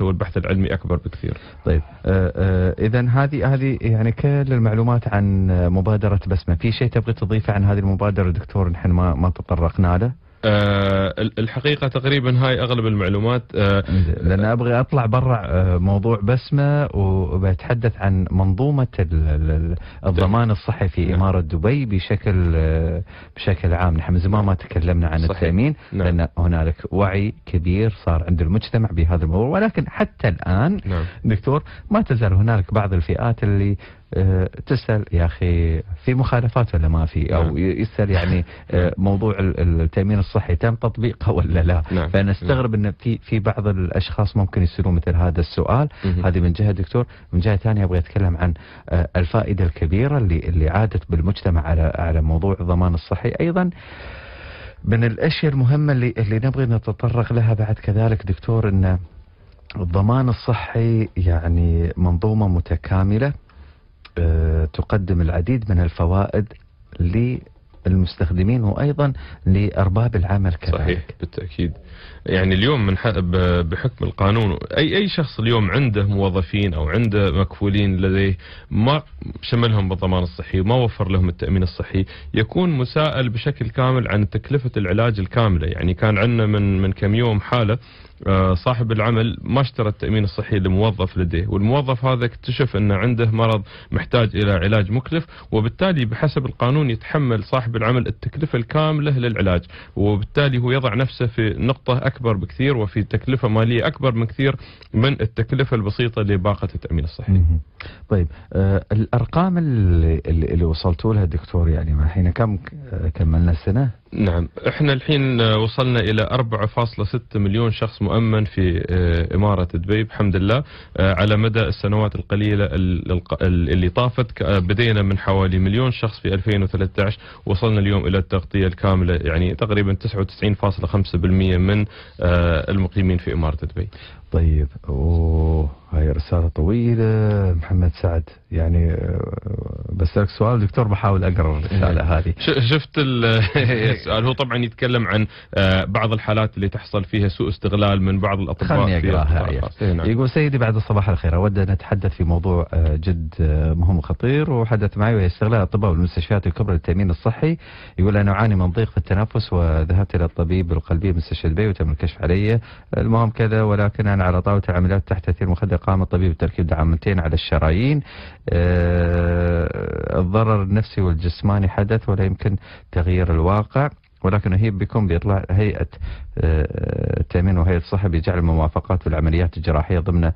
والبحث العلمي أكبر بكثير. طيب إذا هذه هذه يعني كل المعلومات عن مبادرة بسمة. في شيء تبغي تضيفه عن هذه المبادرة دكتور نحن ما ما تطرقنا له؟ أه الحقيقة تقريبا هاي أغلب المعلومات. أه لأن أبغى أطلع برا موضوع بسمة وبتحدث عن منظومة الضمان الصحي في إمارة دبي بشكل بشكل عام. نحن من زمان ما تكلمنا عن صحيح. التأمين نعم. لأن هنالك وعي كبير صار عند المجتمع بهذا الموضوع، ولكن حتى الآن نعم. دكتور ما تزال هنالك بعض الفئات اللي أه تسأل يا أخي في مخالفات ولا ما في، أو نعم. يسأل يعني أه موضوع التأمين الصحي تم تطبيقه ولا لا. نعم. فأنا استغرب أن في في بعض الأشخاص ممكن يسألون مثل هذا السؤال. هذه من جهة دكتور. من جهة ثانية أبغى أتكلم عن أه الفائدة الكبيرة اللي اللي عادت بالمجتمع على على موضوع الضمان الصحي. أيضا من الأشياء المهمة اللي اللي نبغي نتطرق لها بعد كذلك دكتور أن الضمان الصحي يعني منظومة متكاملة تقدم العديد من الفوائد للمستخدمين وأيضا لأرباب العمل كذلك. صحيح بالتأكيد. يعني اليوم من بحكم القانون أي أي شخص اليوم عنده موظفين أو عنده مكفولين لديه ما شملهم بالضمان الصحي وما وفر لهم التأمين الصحي يكون مسائل بشكل كامل عن تكلفة العلاج الكاملة. يعني كان عندنا من من كم يوم حالة صاحب العمل ما اشترى التأمين الصحي لموظف لديه، والموظف هذا اكتشف أنه عنده مرض محتاج إلى علاج مكلف، وبالتالي بحسب القانون يتحمل صاحب العمل التكلفة الكاملة للعلاج، وبالتالي هو يضع نفسه في نقطة أكبر بكثير وفي تكلفة مالية أكبر بكثير من التكلفة البسيطة لباقة التأمين الصحي. طيب آه الأرقام اللي, اللي وصلتوا لها دكتور يعني ما حين كم كملنا السنة؟ نعم احنا الحين وصلنا الى أربعة فاصلة ستة مليون شخص مؤمن في امارة دبي بحمد الله على مدى السنوات القليلة اللي طافت. بدينا من حوالي مليون شخص في ألفين وثلاثة عشر، وصلنا اليوم الى التغطية الكاملة يعني تقريبا تسعة وتسعين فاصلة خمسة بالمئة من المقيمين في امارة دبي. طيب اوه هاي رسالة طويلة محمد سعد، يعني بسألك سؤال دكتور بحاول أقرأ الرسالة هذه. شفت السؤال، هو طبعا يتكلم عن بعض الحالات اللي تحصل فيها سوء استغلال من بعض الأطباء. خلني أقرأها. نعم. يقول سيدي بعد الصباح الخير، أود أن أتحدث في موضوع جد مهم وخطير وحدث معي، وهي استغلال الأطباء والمستشفيات الكبرى للتأمين الصحي. يقول أنا أعاني من ضيق في التنفس وذهبت إلى الطبيب القلبي بمستشفى دبي وتم الكشف علي، المهم كذا، ولكن أنا على طاولة العمليات تحت تأثير مخدر قام الطبيب بتركيب دعامتين على الشرايين. أه الضرر النفسي والجسماني حدث ولا يمكن تغيير الواقع، ولكن هي بيكون بيطلع هيئة أه التأمين وهيئة الصحة بجعل الموافقات في العمليات الجراحية ضمن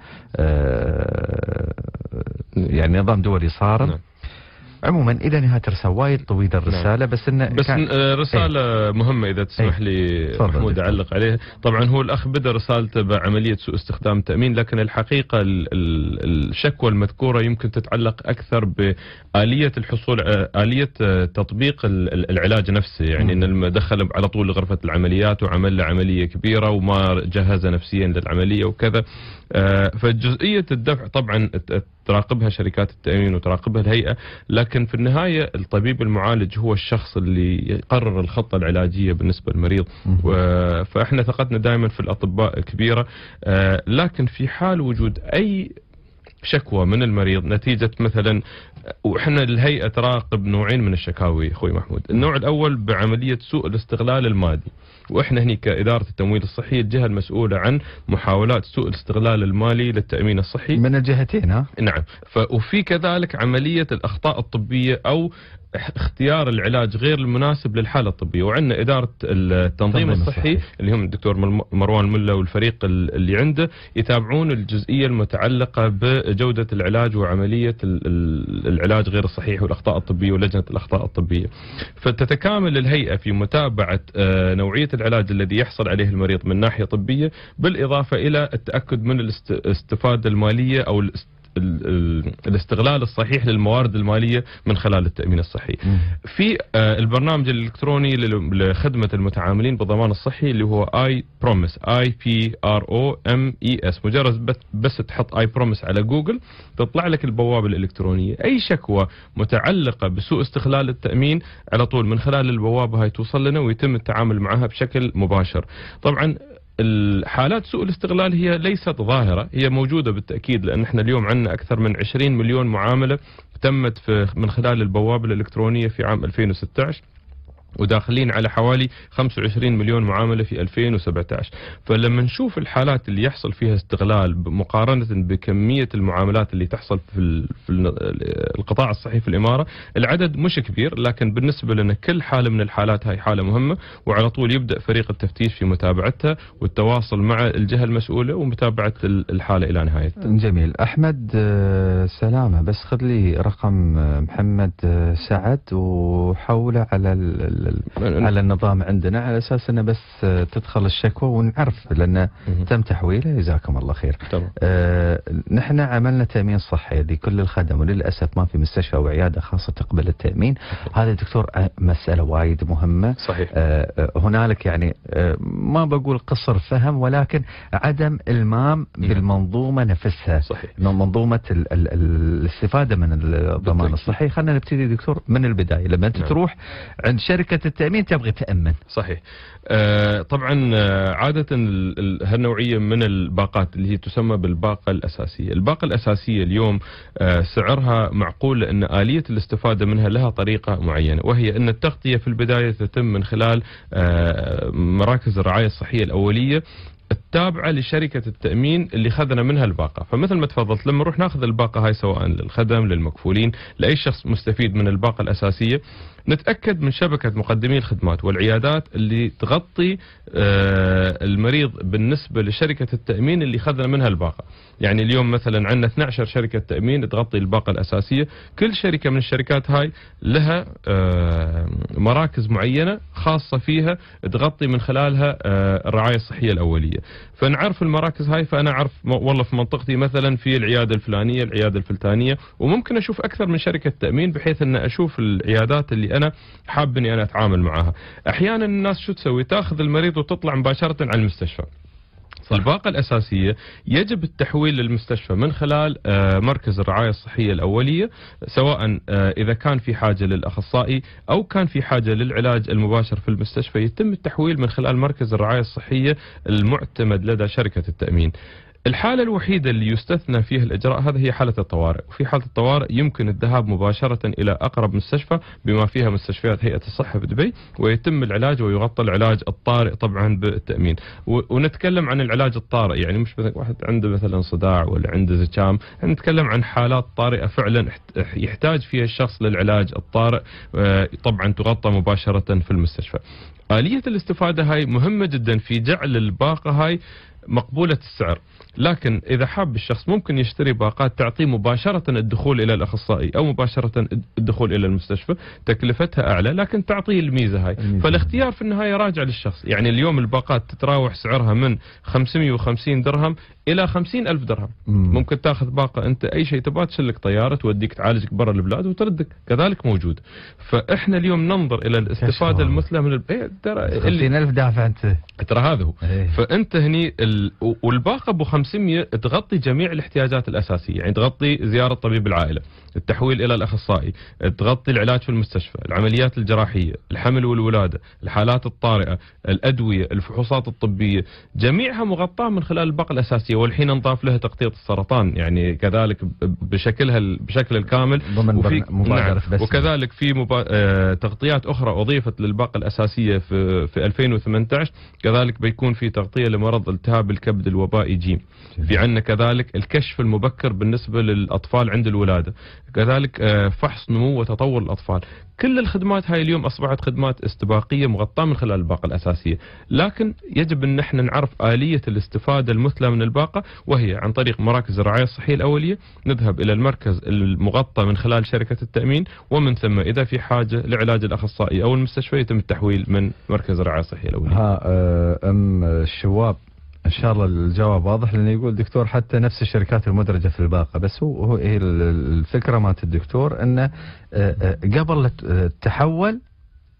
أه يعني نظام دولي صارم. نعم. عموما الى نهايه الرساله وايد طويله الرساله. نعم. بس انه بس كان رساله ايه؟ مهمه اذا تسمح ايه؟ لي محمود اعلق عليها. طبعا هو الاخ بدا رسالته بعمليه سوء استخدام التامين، لكن الحقيقه الشكوى المذكوره يمكن تتعلق اكثر باليه الحصول اليه تطبيق العلاج نفسه، يعني م. ان دخل على طول لغرفه العمليات وعمل له عمليه كبيره وما جهز نفسيا للعمليه وكذا. فجزئيه الدفع طبعا تراقبها شركات التأمين وتراقبها الهيئة، لكن في النهاية الطبيب المعالج هو الشخص اللي يقرر الخطة العلاجية بالنسبة للمريض. فإحنا ثقتنا دائما في الأطباء كبيرة، لكن في حال وجود أي شكوى من المريض نتيجة مثلا، وإحنا الهيئة تراقب نوعين من الشكاوي أخوي محمود. النوع الأول بعملية سوء الاستغلال المادي، وإحنا هني كإدارة التمويل الصحي الجهة المسؤولة عن محاولات سوء الاستغلال المالي للتأمين الصحي من الجهتين. ها؟ نعم. وفي كذلك عملية الأخطاء الطبية أو اختيار العلاج غير المناسب للحالة الطبية، وعندنا إدارة التنظيم الصحي اللي هم الدكتور مروان ملا والفريق اللي عنده يتابعون الجزئية المتعلقة بجودة العلاج وعملية العلاج غير الصحيح والأخطاء الطبية ولجنة الأخطاء الطبية. فتتكامل الهيئة في متابعة نوعية العلاج الذي يحصل عليه المريض من ناحية طبية، بالإضافة إلى التأكد من الاستفادة المالية أو الاستغلال الصحيح للموارد المالية من خلال التأمين الصحي. في البرنامج الإلكتروني لخدمة المتعاملين بالضمان الصحي اللي هو اي بروميس، اي بي ار او ام اي اس. مجرد بس تحط اي بروميس على جوجل تطلع لك البوابة الإلكترونية. أي شكوى متعلقة بسوء استغلال التأمين على طول من خلال البوابة هاي توصل لنا ويتم التعامل معها بشكل مباشر. طبعا الحالات سوء الاستغلال هي ليست ظاهرة، هي موجودة بالتأكيد، لأن احنا اليوم عندنا أكثر من عشرين مليون معاملة تمت في من خلال البوابة الإلكترونية في عام ألفين وستة عشر، وداخلين على حوالي خمسة وعشرين مليون معاملة في ألفين وسبعة عشر. فلما نشوف الحالات اللي يحصل فيها استغلال مقارنة بكمية المعاملات اللي تحصل في, في القطاع الصحي في الإمارة، العدد مش كبير، لكن بالنسبة لنا كل حالة من الحالات هاي حالة مهمة، وعلى طول يبدأ فريق التفتيش في متابعتها والتواصل مع الجهة المسؤولة ومتابعة الحالة إلى نهايتها. جميل. أحمد سلامة، بس خذ لي رقم محمد سعد وحوله على على النظام عندنا، على اساس انه بس تدخل الشكوى ونعرف، لان تم تحويله. جزاكم الله خير. آه نحن عملنا تامين صحي لكل الخدم، وللاسف ما في مستشفى او عياده خاصه تقبل التامين. هذا دكتور مساله وايد مهمه. صحيح. آه هنالك يعني آه ما بقول قصر فهم، ولكن عدم المام بالمنظومه نفسها. صحيح. منظومه ال ال الاستفاده من الضمان الصحي. خلينا نبتدي دكتور من البدايه. لما انت نعم. تروح عند شركة التأمين تبغي تأمن. صحيح. آه طبعا آه عادة هالنوعية من الباقات اللي هي تسمى بالباقة الأساسية. الباقة الأساسية اليوم آه سعرها معقول، لأن آلية الاستفادة منها لها طريقة معينة، وهي أن التغطية في البداية تتم من خلال آه مراكز الرعاية الصحية الأولية التابعة لشركة التأمين اللي خذنا منها الباقة. فمثل ما تفضلت، لما نروح ناخذ الباقة هاي سواء للخدم للمكفولين لأي شخص مستفيد من الباقة الأساسية، نتأكد من شبكة مقدمي الخدمات والعيادات اللي تغطي آه المريض بالنسبة لشركة التأمين اللي خذنا منها الباقة. يعني اليوم مثلا عندنا اثنتي عشرة شركة تأمين تغطي الباقة الأساسية، كل شركة من الشركات هاي لها آه مراكز معينة خاصة فيها تغطي من خلالها آه الرعاية الصحية الأولية. فنعرف المراكز هاي، فأنا أعرف والله في منطقتي مثلا في العيادة الفلانية العيادة الفلتانية، وممكن أشوف أكثر من شركة تأمين بحيث أن أشوف العيادات اللي أنا حاب أني أنا أتعامل معها. أحيانا الناس شو تسوي؟ تأخذ المريض وتطلع مباشرة على المستشفى. الباقة الأساسية يجب التحويل للمستشفى من خلال مركز الرعاية الصحية الأولية، سواء إذا كان في حاجة للأخصائي أو كان في حاجة للعلاج المباشر في المستشفى، يتم التحويل من خلال مركز الرعاية الصحية المعتمد لدى شركة التأمين. الحالة الوحيدة اللي يستثنى فيها الإجراء هذا هي حالة الطوارئ، وفي حالة الطوارئ يمكن الذهاب مباشرة إلى أقرب مستشفى بما فيها مستشفيات هيئة الصحة بدبي، ويتم العلاج ويغطى العلاج الطارئ طبعا بالتأمين. ونتكلم عن العلاج الطارئ، يعني مش مثلا واحد عنده مثلا صداع ولا عنده زكام، نتكلم عن حالات طارئة فعلا يحتاج فيها الشخص للعلاج الطارئ، طبعا تغطى مباشرة في المستشفى. آلية الاستفادة هاي مهمة جدا في جعل الباقة هاي مقبولة السعر، لكن إذا حاب الشخص ممكن يشتري باقات تعطيه مباشرة الدخول إلى الأخصائي أو مباشرة الدخول إلى المستشفى، تكلفتها أعلى لكن تعطيه الميزة هاي. فالاختيار في النهاية راجع للشخص. يعني اليوم الباقات تتراوح سعرها من خمسمئة وخمسين درهم إلى خمسين ألف درهم. مم. ممكن تاخذ باقة أنت أي شيء تبغى، تشلك طيارة توديك تعالجك برا البلاد وتردك، كذلك موجود. فإحنا اليوم ننظر إلى الاستفادة المثلى من البيع. ترى خمسين ألف دافع أنت، ترى هذا هو. ايه. فأنت هني ال... والباقة أبو خمسمئة تغطي جميع الاحتياجات الأساسية، يعني تغطي زيارة طبيب العائلة، التحويل إلى الأخصائي، تغطي العلاج في المستشفى، العمليات الجراحية، الحمل والولادة، الحالات الطارئة، الأدوية، الفحوصات الطبية، جميعها مغطاة من خلال الباقة الأساسية. والحين نضاف لها تغطية السرطان يعني كذلك بشكلها بشكل الكامل وفي نعم وكذلك في مبا... آه... تغطيات أخرى أضيفت للباقة الأساسية في في ألفين وثمانية عشر. كذلك بيكون في تغطية لمرض التهاب الكبد الوبائي جيم. في عندنا كذلك الكشف المبكر بالنسبة للأطفال عند الولادة، كذلك فحص نمو وتطور الأطفال. كل الخدمات هاي اليوم أصبحت خدمات استباقية مغطاة من خلال الباقة الأساسية، لكن يجب أن احنا نعرف آلية الاستفادة المثلى من الباقة، وهي عن طريق مراكز الرعاية الصحية الأولية. نذهب إلى المركز المغطى من خلال شركة التأمين، ومن ثم إذا في حاجة لعلاج الأخصائي أو المستشفى يتم التحويل من مركز الرعاية الصحية الأولية. ها أم الشواب ان شاء الله الجواب واضح، لانه يقول دكتور حتى نفس الشركات المدرجه في الباقه، بس هو هو الفكره مالت الدكتور انه قبل التحول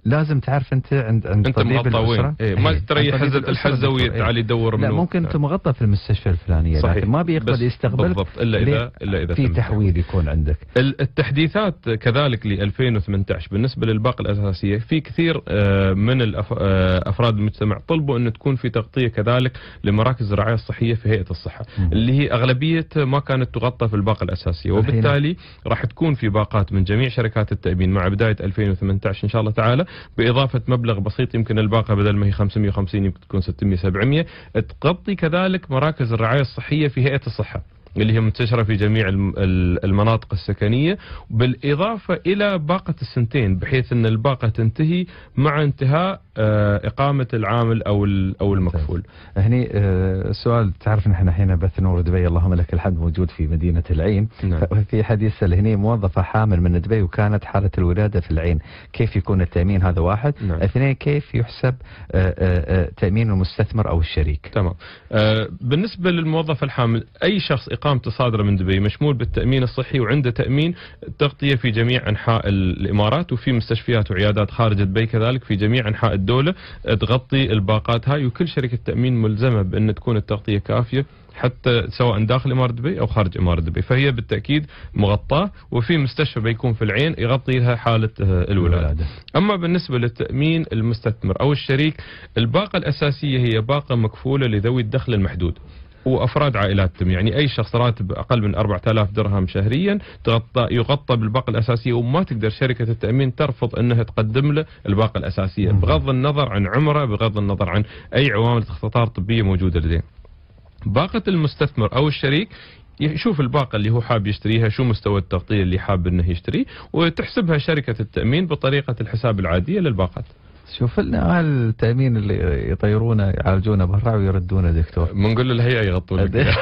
لازم تعرف انت عند عند انت طبيب مغطى وين؟ الأسرة. إيه. ما إيه. تريح عند طبيب هزة الأسرة الحزة دكتور. وتعال يدور لا منه. ممكن انت مغطى في المستشفى الفلانيه، صحيح. لكن ما بيقبل بس يستقبل بالضبط الا اذا الا اذا في تم تحويل يكون عندك. ال- التحديثات كذلك ل ألفين وثمانية عشر بالنسبه للباقه الاساسيه، في كثير آه، من الأف- آه، افراد المجتمع طلبوا ان تكون في تغطيه كذلك لمراكز الرعايه الصحيه في هيئه الصحه، مم. اللي هي اغلبيه ما كانت تغطى في الباقه الاساسيه، وبالتالي راح تكون في باقات من جميع شركات التامين مع بدايه ألفين وثمانية عشر ان شاء الله تعالى، باضافه مبلغ بسيط، يمكن الباقه بدل ما هي خمسمئة وخمسين يمكن تكون ستمئة سبعمئة، تغطي كذلك مراكز الرعايه الصحيه في هيئه الصحه اللي هي منتشرة في جميع الم- ال- المناطق السكنية، بالإضافة إلى باقة السنتين، بحيث أن الباقة تنتهي مع انتهاء آه، إقامة العامل أو ال- أو المكفول. هني آه، سؤال، تعرف نحن الحين بث نور دبي اللهم لك الحمد موجود في مدينة العين. نعم. في حد يسأل هني موظفة حامل من دبي وكانت حالة الولادة في العين، كيف يكون التأمين؟ هذا واحد. نعم. اثنين، كيف يحسب آه، آه، آه، تأمين المستثمر أو الشريك؟ تمام. آه، بالنسبة للموظف الحامل، أي شخص إقامته صادرة من دبي مشمول بالتأمين الصحي وعنده تأمين تغطية في جميع أنحاء الإمارات، وفي مستشفيات وعيادات خارج دبي كذلك في جميع أنحاء الدولة تغطي الباقات هاي، وكل شركة تأمين ملزمة بأن تكون التغطية كافية حتى سواء داخل إمارة دبي أو خارج إمارة دبي، فهي بالتأكيد مغطاة، وفي مستشفى بيكون في العين يغطي لها حالة آه، الولادة. أما بالنسبة للتأمين المستثمر أو الشريك، الباقة الأساسية هي باقة مكفولة لذوي الدخل المحدود وافراد عائلاتهم، يعني اي شخص راتب اقل من أربعة آلاف درهم شهريا تغطى يغطى بالباقه الاساسيه، وما تقدر شركه التامين ترفض انها تقدم له الباقه الاساسيه بغض النظر عن عمره، بغض النظر عن اي عوامل اخطار طبيه موجوده لديه. باقه المستثمر او الشريك يشوف الباقة اللي هو حاب يشتريها شو مستوى التغطية اللي حاب انه يشتريه، وتحسبها شركة التأمين بطريقة الحساب العادية للباقات. شوف لنا التأمين اللي يطيرونه يعالجونه برا ويردونه دكتور. بنقول للهيئة يغطون لك.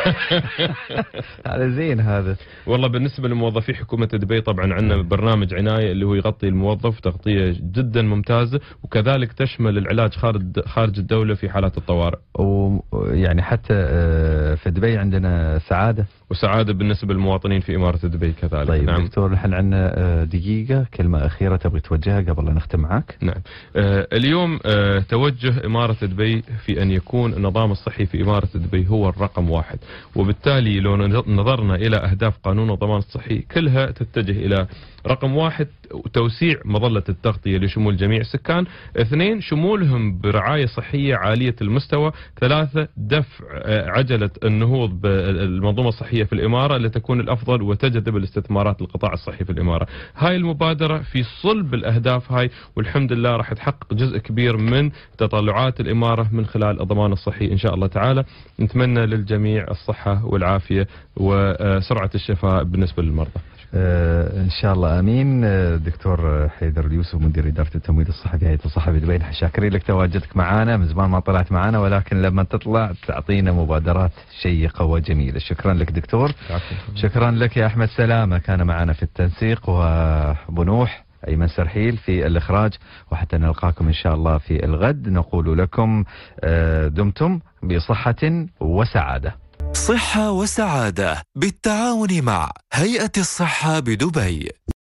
هذا زين هذا. والله بالنسبة لموظفي حكومة دبي طبعا عندنا برنامج عناية اللي هو يغطي الموظف تغطية جدا ممتازة، وكذلك تشمل العلاج خارج خارج الدولة في حالات الطوارئ. ويعني حتى في دبي عندنا سعادة وسعادة بالنسبة للمواطنين في إمارة دبي كذلك. طيب نعم. دكتور، نحن عندنا دقيقة، كلمة أخيرة تبغي توجهها قبل لا نختم معك؟ نعم. آه اليوم آه توجه إمارة دبي في أن يكون النظام الصحي في إمارة دبي هو الرقم واحد، وبالتالي لو نظرنا إلى أهداف قانون الضمان الصحي كلها تتجه إلى رقم واحد توسيع مظلة التغطية لشمول جميع السكان، اثنين شمولهم برعاية صحية عالية المستوى، ثلاثة دفع عجلة النهوض بالمنظومة الصحية في الإمارة لتكون الأفضل وتجذب الاستثمارات للقطاع الصحي في الإمارة. هاي المبادرة في صلب الأهداف هاي، والحمد لله راح تحقق جزء كبير من تطلعات الإمارة من خلال الضمان الصحي إن شاء الله تعالى. نتمنى للجميع الصحة والعافية وسرعة الشفاء بالنسبة للمرضى. آه ان شاء الله امين. آه دكتور حيدر اليوسف مدير اداره التمويل الصحي في هيئه الصحه بدبي، نحن شاكرين لك تواجدك معنا، من زمان ما طلعت معنا، ولكن لما تطلع تعطينا مبادرات شيقه وجميله. شكرا لك دكتور. شكرا لك يا احمد سلامه، كان معنا في التنسيق، وبنوح أيمن سرحيل في الإخراج، وحتى نلقاكم إن شاء الله في الغد نقول لكم آه دمتم بصحة وسعادة. صحة وسعادة بالتعاون مع هيئة الصحة بدبي.